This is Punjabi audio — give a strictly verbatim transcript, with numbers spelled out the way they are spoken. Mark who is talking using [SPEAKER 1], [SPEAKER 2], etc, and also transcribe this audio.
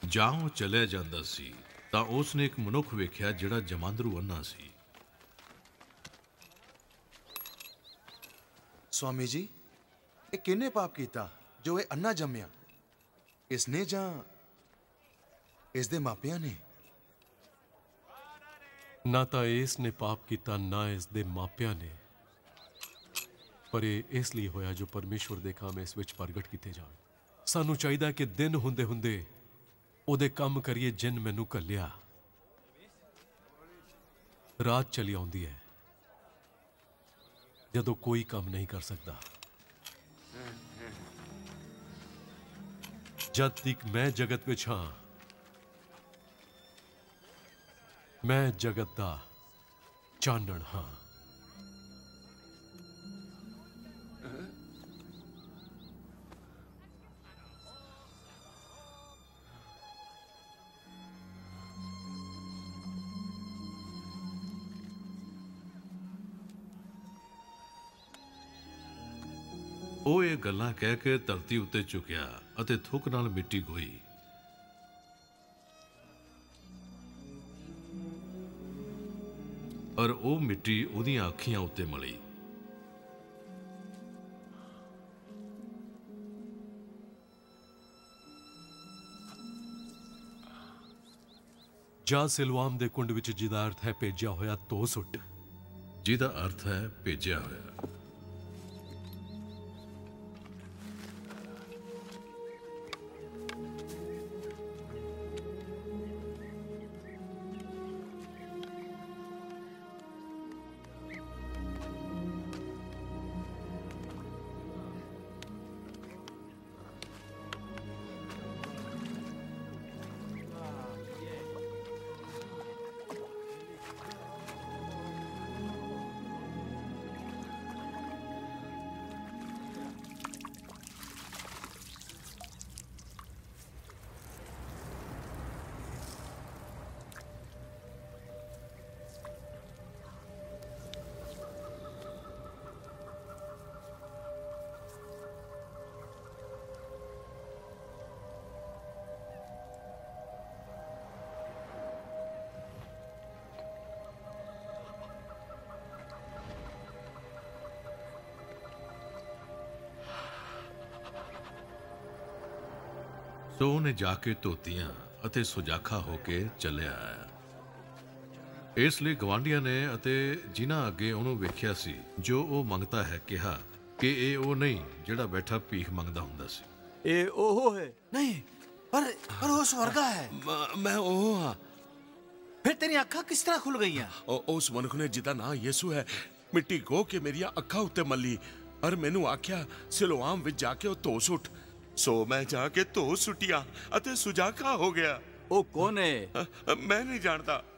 [SPEAKER 1] ਜਾਂ ਉਹ ਚਲਿਆ ਜਾਂਦਾ ਸੀ ਤਾਂ ਉਸ ਨੇ ਇੱਕ ਮਨੁੱਖ ਵੇਖਿਆ ਜਿਹੜਾ ਜਮਾਂਦਰੂ ਅੰਨਾ ਸੀ।
[SPEAKER 2] स्वामी जी, ये किन्ने पाप कीता जो ये अन्ना जम्मिया? इसने जां इसदे मापियां ने?
[SPEAKER 3] ना तो इस ने पाप किया ना इसदे मापियां ने, पर यह इसलिए होया जो परमेश्वर दे काम इस विच प्रगट किए जाण। सानू चाहिए कि दिन हुंदे हुंदे ओदे काम करिए जिन मैनू घल्लिया। रात चली आउंदी है जदों कोई काम नहीं कर सकता। जद तक मैं जगत विच हां, मैं जगत दा चानण हां।
[SPEAKER 1] ਉਹ ਇਹ ਗੱਲਾਂ ਕਹਿ ਕੇ ਧਰਤੀ ਉੱਤੇ ਝੁਕਿਆ ਅਤੇ ਥੁੱਕ ਨਾਲ ਮਿੱਟੀ ਗੋਈ। ਔਰ ਉਹ ਮਿੱਟੀ ਉਹਦੀਆਂ ਅੱਖੀਆਂ ਉੱਤੇ ਮਲੀ।
[SPEAKER 3] ਜਾ ਸਿਲਵਾਮ ਦੇ ਕੁੰਡ ਵਿੱਚ ਜਿਹਦਾ ਅਰਥ ਹੈ ਭੇਜਿਆ ਹੋਇਆ ਧੋ ਸੁੱਟ।
[SPEAKER 1] ਜਿਹਦਾ ਅਰਥ ਹੈ ਭੇਜਿਆ ਹੋਇਆ। ਸੋ ਉਹਨੇ ਜਾ ਕੇ ਧੋਤੀਆਂ ਅਤੇ ਸੁਜਾਖਾ ਹੋ ਕੇ ਚੱਲਿਆ ਆਇਆ। ਇਸ ਲਈ ਗਵਾਂਢੀਆਂ ਨੇ ਅਤੇ ਜਿਨ੍ਹਾਂ ਅੱਗੇ ਉਹਨੂੰ ਵੇਖਿਆ ਸੀ ਜੋ ਉਹ ਮੰਗਤਾ ਹੈ ਕਿਹਾ ਕਿ ਇਹ ਉਹ ਨਹੀਂ ਜਿਹੜਾ ਬੈਠਾ ਭੀਖ ਮੰਗਦਾ ਹੁੰਦਾ ਸੀ।
[SPEAKER 4] ਇਹ ਉਹ ਹੈ
[SPEAKER 2] नहीं, पर पर वो स्वर्गा है।
[SPEAKER 5] मैं ਉਹ ਹਾਂ।
[SPEAKER 2] फिर तेरी अखा किस तरह खुल गई हैं?
[SPEAKER 5] ਉਸ ਮਨੁੱਖ ਨੇ ਜਿਹਦਾ ਨਾਂ ਯਿਸੂ ਹੈ ਮਿੱਟੀ ਗੋ ਕੇ ਮੇਰੀਆਂ ਅੱਖਾਂ ਉੱਤੇ ਮੱਲੀ ਔਰ ਮੈਨੂੰ ਆਖਿਆ ਸਿਲੋਆਮ ਵਿੱਚ ਜਾ ਕੇ ਉਹ ਧੋ ਸੁੱਟ। ਸੋ ਮੈਂ ਜਾ ਕੇ ਧੋ ਸੁੱਟਿਆ ਅਤੇ ਸੁਜਾਖਾ ਹੋ ਗਿਆ।
[SPEAKER 4] ਉਹ ਕੌਣ ਹੈ?
[SPEAKER 5] ਮੈਂ ਨਹੀਂ ਜਾਣਦਾ।